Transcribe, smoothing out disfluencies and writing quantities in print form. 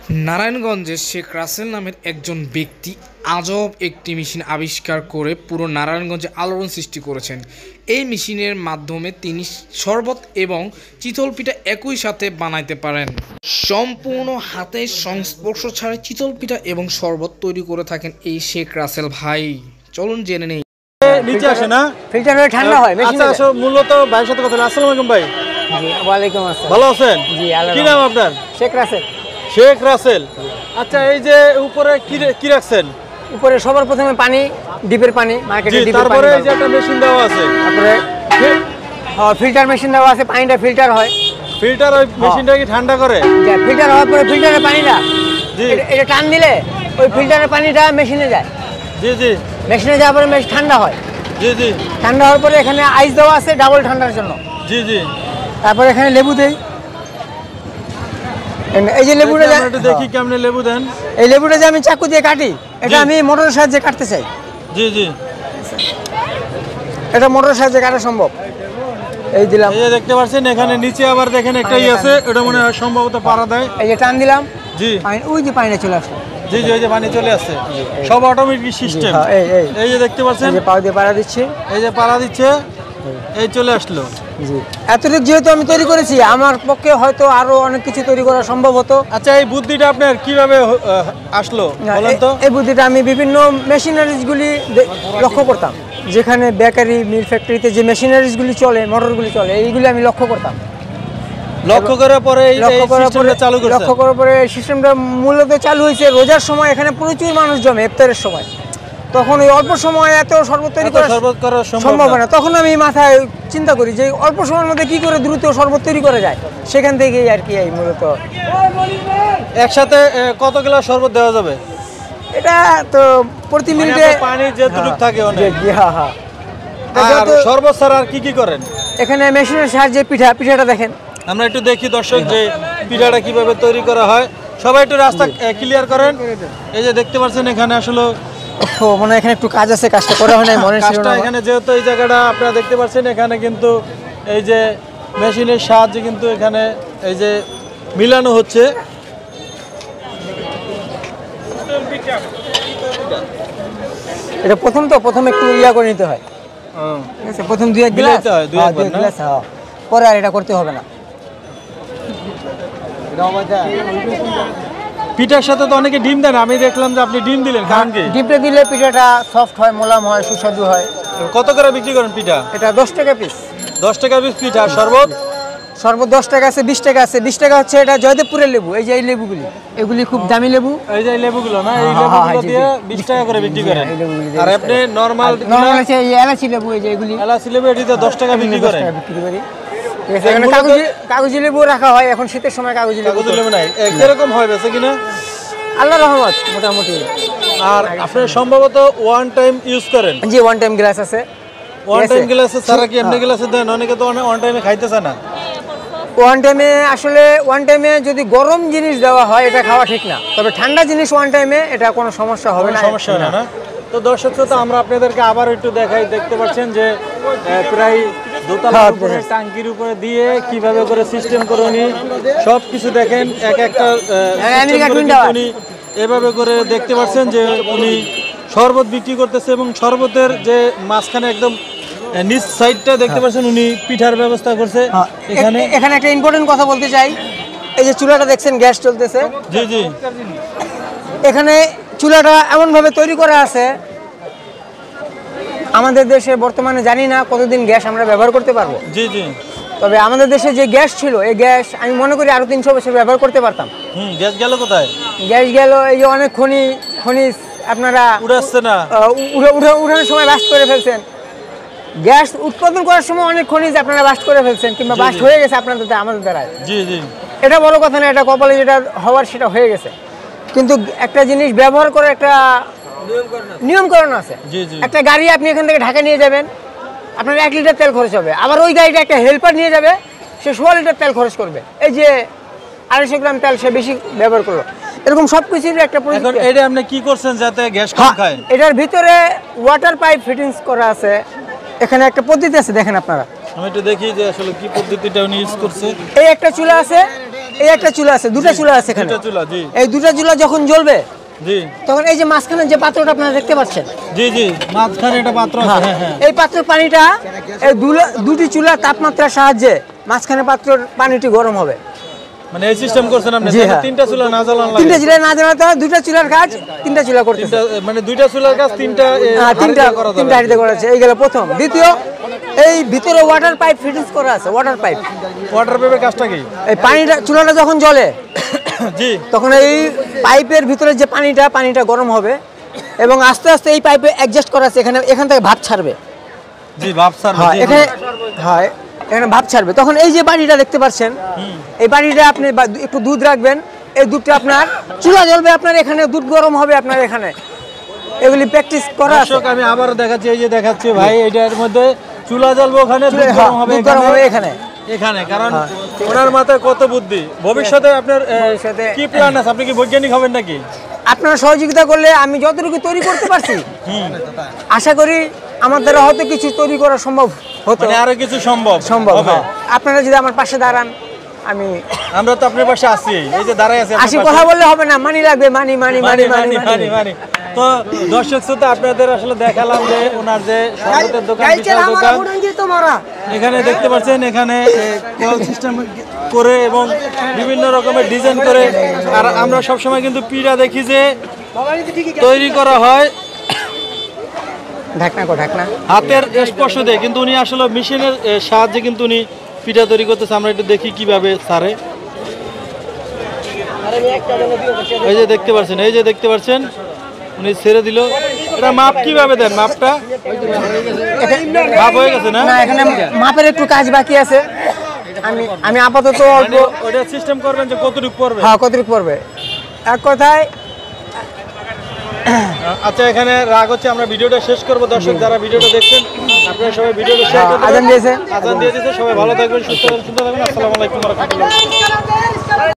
নারায়ণগঞ্জে শেখ রাসেল নামের একজন ব্যক্তি আজব একটি মেশিন আবিষ্কার করে পুরো নারায়ণগঞ্জে আলোড়ন সৃষ্টি করেছেন। এই মেশিনের মাধ্যমে তিনি শরবত এবং চিতল পিঠা একই সাথে বানাইতে পারেন। সম্পূর্ণ হাতের সংস্পর্শ ছাড়াই চিতল পিঠা এবং শরবত তৈরি করে থাকেন এই শেখ রাসেল ভাই। চলুন জেনে নেই। নিচে আসে না, ফিল্টার হয়ে ঠান্ডা হয়। আচ্ছা আসো, মূলত ভাইয়ের সাথে কথা। আসসালামু আলাইকুম ভাই। জি ওয়ালাইকুম আসসালাম। ভালো আছেন? জি কি নাম আপনার? শেখ রাসেল। শেখ রাসেল। আচ্ছা, এই যে উপরে কি রাখছেন? উপরে সবার প্রথমে পানি, ডিপের পানি, মার্কেটে ডিপের পানি। তারপরে এই যে একটা মেশিন দেওয়া আছে, তারপরে ফিল্টার মেশিন দেওয়া আছে, পানিটা ফিল্টার হয়। ফিল্টার ওই মেশিনটা কি ঠান্ডা করে? ফিল্টার হওয়ার পরে ফিল্টারের পানিটা এটা টান দিলে ওই ফিল্টারের পানিটা মেশিনে যায়। জি জি। মেশিনে যাওয়ার পরে মেশিন ঠান্ডা হয়। জি জি। ঠান্ডা হওয়ার পরে এখানে আইস দেওয়া আছে ডাবল ঠান্ডার জন্য। জি জি। তারপরে এখানে লেবু দেই। এই যে লেবুটা একটু দেখি কেমনে লেবু দেন। এই লেবুটা যে আমি চাকু দিয়ে কাটি, এটা আমি মোটরের সাহায্যে কাটতে চাই। জি জি। এটা মোটরের সাহায্যে কাটা সম্ভব। এই দিলাম। এই যে দেখতে পাচ্ছেন এখানে নিচে আবার দেখেন একটা আছে, এটা মনে হয় সম্ভবত পাড়া দেয়। এই যে টান দিলাম। জি। ওই যে পানিটা চলে আসছে। জি জি, ওই যে পানি চলে আসছে, সব অটোমেটিক সিস্টেম। এই যে দেখতে পাচ্ছেন, এই যে পাও দিয়ে পাড়া দিচ্ছি। এই যে পাড়া দিচ্ছে, এই চলে আসলো। জি, এতটুকু যেহেতু আমি তৈরি করেছি, আমার পক্ষে হয়তো আরো অনেক কিছু তৈরি করা সম্ভব হতো। আচ্ছা, এই বুদ্ধিটা আপনার কিভাবে আসলো বলেন তো? এই বুদ্ধিটা আমি বিভিন্ন মেশিনারিজগুলি লক্ষ্য করতাম, যেখানে বেকারি মিল ফ্যাক্টরিতে যে মেশিনারিজগুলি চলে, মোটরগুলি চলে, এইগুলি আমি লক্ষ্য করতাম। লক্ষ্য করার পরে লক্ষ্য করার পরে এই সিস্টেমটা মূলত চালু হয়েছে রোজার সময়। এখানে প্রচুর মানুষ জমে ইফতারের সময়। তখন ওই অল্প সময় এত শরবত তৈরি করা সম্ভব না। তখন আমি মাথায় চিন্তা করি যে অল্প সময়ের মধ্যে কি করে দ্রুত শরবত তৈরি করা যায়। সেখান থেকেই আর কি এই মূলত। একসাথে কত গ্লাস শরবত দেওয়া যাবে? এটা তো প্রতি মিনিটে পানি যেটুকু থাকে অনেক। হ্যাঁ হ্যাঁ। আর শরবত ছাড়া আর কি করেন? এখানে মেশিনের সাহায্যে পিঠাটা দেখেন। আমরা একটু দেখি দর্শক যে পিঠাটা কিভাবে তৈরি করা হয়। সবাই একটু রাস্তা ক্লিয়ার করেন। এই যে দেখতে পাচ্ছেন এখানে আসলে মনে হয় এখানে একটু কাজ আছে, কাজটা করা হয় না মনে ছিল না। এখানে যেহেতু এই জায়গাটা আপনারা দেখতে পাচ্ছেন, এখানে কিন্তু এই যে মেশিনের সাহায্যে কিন্তু এখানে এই যে মিলানো হচ্ছে। এটা প্রথম একটু করে নিতে হয়। ঠিক আছে, প্রথম দুই এক গ্লাস পরে আর এটা করতে হবে না। পিঠার সাথে তো অনেকে ডিম দেন, আমি দেখলাম যে আপনি ডিম দিলেন, কারণ কি? ডিমটা দিলে পিঠাটা সফট হয়, মোলাম হয়, সুস্বাদু হয়। কত করে বিক্রি করেন পিঠা? এটা 10 টাকা পিস। 10 টাকা পিস পিঠা। শরবত 10 টাকা আছে, 20 টাকা আছে। 20 টাকা হচ্ছে এটা জয়দেবপুরের লেবু। এই যে এই লেবুগুলি, এগুলি খুব দামি লেবু। এই যে লেবুগুলো না, এই লেবুগুলো দিয়ে 20 টাকা করে বিক্রি করেন। আর আপনি নরমাল আছে এই এলাচি লেবু, এই যে এগুলি এলাচি লেবু, এটিতে 10 টাকা বিক্রি করেন। এখানে কাগজি লেবু রাখা হয়। এখন শীতের সময় কাগজি লেবু নাই, কিরকম হয় বেঁচে কিনা? আল্লাহর রহমত মোটামুটি। আর আপনি সম্ভবত ওয়ান টাইম ইউজ করেন? জি, ওয়ান টাইম গ্লাস আছে। ওয়ান টাইম গ্লাসে ছাড়া কি এমনি গ্লাসে দেন? অনেকে তো ওয়ান টাইমে খাইতেছে না। ওয়ান টাইমে যদি গরম জিনিস দেওয়া হয় এটা খাওয়া ঠিক না। তবে ঠান্ডা জিনিস ওয়ান টাইমে এটা কোনো সমস্যা হবে না। সমস্যা হয় না। তো দর্শক শ্রোতা, আমরা আপনাদেরকে আবার একটু দেখাই। দেখতে পাচ্ছেন যে প্রায় দোতলার উপরে টাঙ্কির উপরে দিয়ে কিভাবে করে সিস্টেম করে উনি সব কিছু দেখেন, এক একটা উনি এভাবে করে দেখতে পাচ্ছেন যে উনি শরবত বিক্রি করতেছে, এবং শরবতের যে মাঝখানে একদম নিচ সাইডটা দেখতে পাচ্ছেন উনি পিঠার ব্যবস্থা করছে। এখানে একটা ইম্পর্টেন্ট কথা বলতে চাই। এই যে চুলাটা দেখছেন, গ্যাস চলতেছে। জি জি। এখানে চুলাটা এমনভাবে তৈরি করা আছে, আমাদের দেশে বর্তমানে জানি না কতদিন গ্যাস আমরা ব্যবহার করতে পারবো। জি জি। তবে আমাদের দেশে যে গ্যাস ছিল, এই গ্যাস আমি মনে করি আরো 300 বছর ব্যবহার করতে পারতাম। গ্যাস গেল কোথায়? গ্যাস গেল এই যে অনেক খনিজ আপনারা উড়াচ্ছে না, উঠানোর সময় বাস্ট করে ফেলছেন। গ্যাস উৎপাদন করার সময় অনেক খনিজ আপনারা বাস্ট করে ফেলছেন, কিংবা বাস্ট হয়ে গেছে আপনাদের আমাদের দ্বারায়। জি জি। এটা বড় কথা না, এটা কপালে যেটা হওয়ার সেটা হয়ে গেছে। কিন্তু একটা জিনিস ব্যবহার করে একটা নিয়মকরণ আছে। একটা গাড়ি আপনি এখান থেকে ঢাকা নিয়ে যাবেন, আপনার 1 লিটার তেল খরচ হবে। আবার ওই গাড়িটা একটা হেল্পার নিয়ে যাবে, সে 16 লিটার তেল খরচ করবে। এই যে 250 গ্রাম তেল সে বেশি ব্যবহার করলো। এরকম সবকিছুর একটা এখন এটা আপনি কি করছেন যাতে গ্যাস কম খায়? এটার ভিতরে ওয়াটার পাইপ ফিটিংস করা আছে। এখানে একটা পদ্ধতি আছে, দেখেন আপনারা। আমি একটু দেখি যে আসলে কি পদ্ধতিটা উনি ইউজ করছে। এই একটা চুলা আছে, এই একটা চুলা আছে, দুটো চুলা আছে এখানে। দুটো চুলা, জি এই দুটো চুলা যখন জ্বলবে জি তখন এই যে মাঝখানে যে পাত্রটা আপনারা দেখতে পাচ্ছেন, জি জি মাঝখানে একটা পাত্র আছে, হ্যাঁ হ্যাঁ এই পাত্রের পানিটা এই দুটি চুলার তাপমাত্রার সাহায্যে মাঝখানে পাত্রের পানিটি গরম হবে। মানে এই সিস্টেম করছেন আপনি? জি, হ্যাঁ। তিনটা চুলা না জ্বালানো লাগে? তিনটা চুলা না জ্বালাতে হয়, দুটো চুলার কাজ তিনটা চুলা করতেছে। মানে দুইটা চুলার কাজ তিনটা তিনটা হাঁড়িতে করা আছে, এই গেল প্রথম। দ্বিতীয়, এই ভিতরে ওয়াটার পাইপ ফিটিংস করা আছে, ওয়াটার পাইপ। ওয়াটার পাইপের কাজটা কি? এই পানিটা চুলাটা যখন জ্বলে জি তখন এই পাইপের ভিতরে যে পানিটা গরম হবে এবং আস্তে আস্তে এই পাইপে অ্যাডজাস্ট করা আছে, এখান থেকে ভাপ ছাড়বে। জি ভাপ স্যার, হ্যাঁ, এখানে ভাপ ছাড়বে। তখন এই যে বাড়িটা দেখতে পাচ্ছেন, এই বাড়িটা আপনি একটু দুধ রাখবেন, এই দুধটা আপনার চুলা জ্বলবে, আপনার এখানে দুধ গরম হবে আপনার এখানে। এগুলি প্র্যাকটিস করা আছে। দর্শক আমি আবার দেখাচ্ছি, এই যে দেখাচ্ছি ভাই, এটার মধ্যে চুলা জ্বলবে, ওখানে দুধ হ্যাঁ, গরম হবে দুধ গরম হবে এখানে। এখানে কারণ ওনার মাথায় কত বুদ্ধি। ভবিষ্যতে আপনার কি প্ল্যান আছে? আপনি কি বৈজ্ঞানিক হবেন নাকি? আপনারা সহযোগিতা করলে আমি যতটুকু তৈরি করতে পারছি আশা করি আমার দ্বারা হয়তো কিছু তৈরি করা সম্ভব হতো, মানে আরো কিছু সম্ভব হবে। হ্যাঁ। আপনারা যদি আমার পাশে দাঁড়ান, আমরা তো আপনার পাশে আছি, এই যে দাঁড়াই আছি আসি, কথা বললে হবে না, মানি লাগবে, মানি। তো দর্শক শ্রোতা, আপনাদের আসলে দেখালাম যে ওনার যে শরবতের দোকান, বিশাল দোকান। এখানে দেখতে পাচ্ছেন, এখানে কল সিস্টেম করে এবং বিভিন্ন রকমের ডিজাইন করে। আর আমরা সবসময় কিন্তু পিঠা দেখি যে তৈরি করা হয় ঢাকনা হাতের স্পর্শ দিয়ে, কিন্তু উনি আসলে মেশিনের সাহায্যে কিন্তু উনি পিঠা তৈরি করতেছে। আমরা একটু দেখি কিভাবে সারে। এই যে দেখতে পাচ্ছেন উনি ছেড়ে দিল। এটা মাপ কিভাবে দেন? মাপটা মাপ হয়ে গেছে না? এখানে মাপের একটু কাজ বাকি আছে। আমি আপাতত অল্প ওটা সিস্টেম করবেন যে কতটুকু পড়বে। হ্যাঁ, কতটুকু পড়বে এক কথায়। আচ্ছা, এখানে রাগ হচ্ছে, আমরা ভিডিওটা শেষ করব। দর্শক যারা ভিডিওটা দেখছেন, আপনারা সবাই ভিডিওটা শেয়ার করবেন। আজান দিয়ে দিয়েছে, সবাই ভালো থাকবেন, সুস্থ থাকবেন। আসসালামু আলাইকুম ওয়া রাহমাতুল্লাহ।